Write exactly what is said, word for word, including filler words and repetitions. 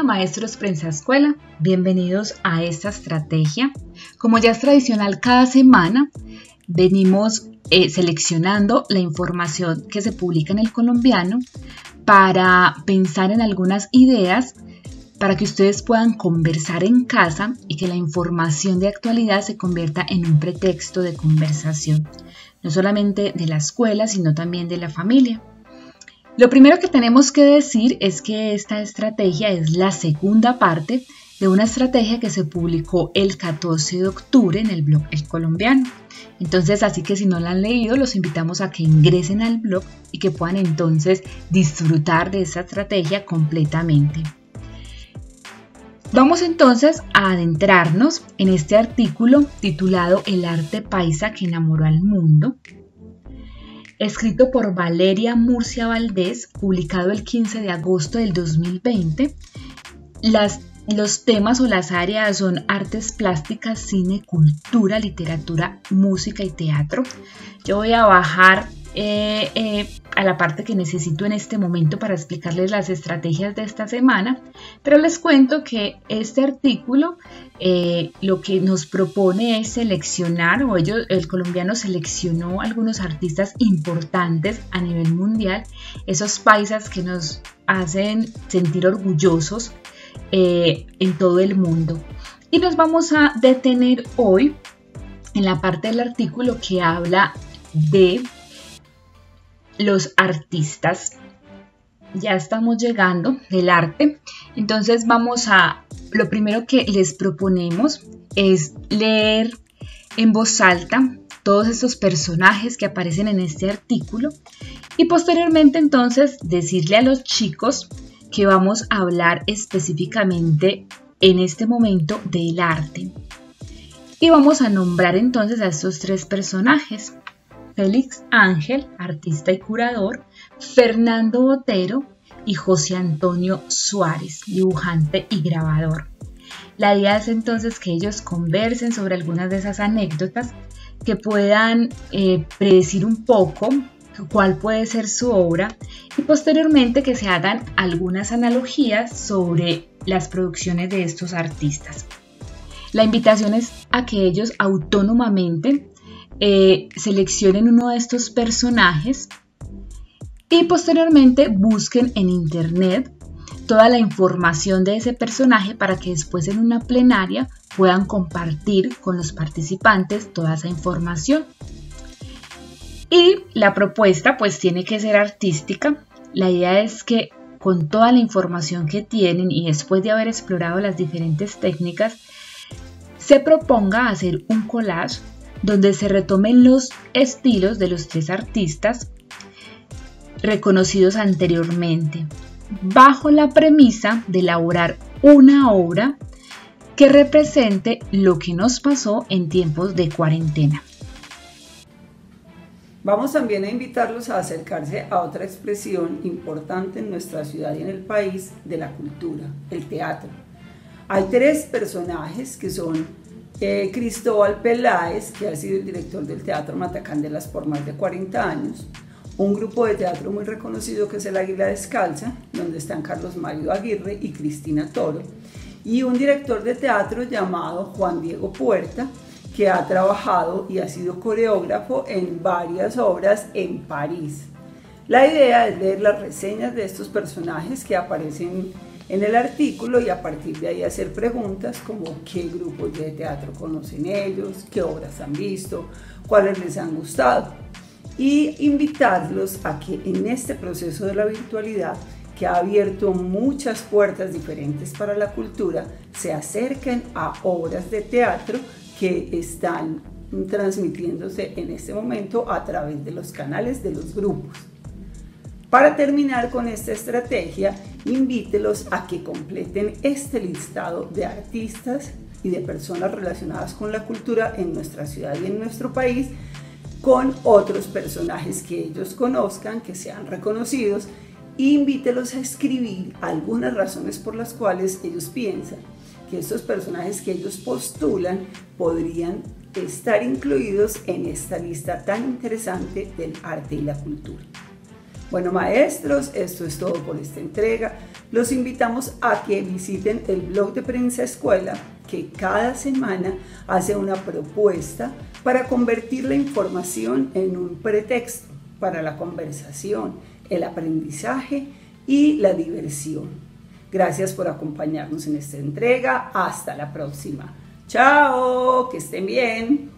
maestros Prensa Escuela, bienvenidos a esta estrategia. Como ya es tradicional cada semana, venimos eh, seleccionando la información que se publica en El Colombiano para pensar en algunas ideas para que ustedes puedan conversar en casa y que la información de actualidad se convierta en un pretexto de conversación, no solamente de la escuela, sino también de la familia. Lo primero que tenemos que decir es que esta estrategia es la segunda parte de una estrategia que se publicó el catorce de octubre en el blog El Colombiano. Entonces, así que si no la han leído, los invitamos a que ingresen al blog y que puedan entonces disfrutar de esta estrategia completamente. Vamos entonces a adentrarnos en este artículo titulado El arte paisa que enamoró al mundo, escrito por Valeria Murcia Valdés, publicado el quince de agosto del dos mil veinte. Las, los temas o las áreas son artes plásticas, cine, cultura, literatura, música y teatro. Yo voy a bajar eh, eh, a la parte que necesito en este momento para explicarles las estrategias de esta semana, pero les cuento que este artículo eh, lo que nos propone es seleccionar, o ellos, el colombiano seleccionó algunos artistas importantes a nivel mundial, esos paisas que nos hacen sentir orgullosos eh, en todo el mundo. Y nos vamos a detener hoy en la parte del artículo que habla de los artistas. Ya estamos llegando del arte, entonces vamos a, lo primero que les proponemos es leer en voz alta todos estos personajes que aparecen en este artículo y posteriormente entonces decirle a los chicos que vamos a hablar específicamente en este momento del arte. Y vamos a nombrar entonces a estos tres personajes: Félix Ángel, artista y curador; Fernando Botero y José Antonio Suárez, dibujante y grabador. La idea es entonces que ellos conversen sobre algunas de esas anécdotas que puedan eh, predecir un poco cuál puede ser su obra y posteriormente que se hagan algunas analogías sobre las producciones de estos artistas. La invitación es a que ellos autónomamente Eh, seleccionen uno de estos personajes y posteriormente busquen en internet toda la información de ese personaje para que después en una plenaria puedan compartir con los participantes toda esa información. Y la propuesta pues tiene que ser artística. La idea es que con toda la información que tienen y después de haber explorado las diferentes técnicas, se proponga hacer un collage donde se retomen los estilos de los tres artistas reconocidos anteriormente, bajo la premisa de elaborar una obra que represente lo que nos pasó en tiempos de cuarentena. Vamos también a invitarlos a acercarse a otra expresión importante en nuestra ciudad y en el país de la cultura, el teatro. Hay tres personajes que son Eh, Cristóbal Peláez, que ha sido el director del Teatro Matacandelas por más de cuarenta años, un grupo de teatro muy reconocido que es el Águila Descalza, donde están Carlos Mario Aguirre y Cristina Toro, y un director de teatro llamado Juan Diego Puerta, que ha trabajado y ha sido coreógrafo en varias obras en París. La idea es leer las reseñas de estos personajes que aparecen en el artículo y a partir de ahí hacer preguntas como qué grupos de teatro conocen ellos, qué obras han visto, cuáles les han gustado, y invitarlos a que en este proceso de la virtualidad, que ha abierto muchas puertas diferentes para la cultura, se acerquen a obras de teatro que están transmitiéndose en este momento a través de los canales de los grupos. Para terminar con esta estrategia, invítelos a que completen este listado de artistas y de personas relacionadas con la cultura en nuestra ciudad y en nuestro país, con otros personajes que ellos conozcan, que sean reconocidos, e invítelos a escribir algunas razones por las cuales ellos piensan que estos personajes que ellos postulan podrían estar incluidos en esta lista tan interesante del arte y la cultura. Bueno, maestros, esto es todo por esta entrega. Los invitamos a que visiten el blog de Prensa Escuela, que cada semana hace una propuesta para convertir la información en un pretexto para la conversación, el aprendizaje y la diversión. Gracias por acompañarnos en esta entrega. Hasta la próxima. Chao, que estén bien.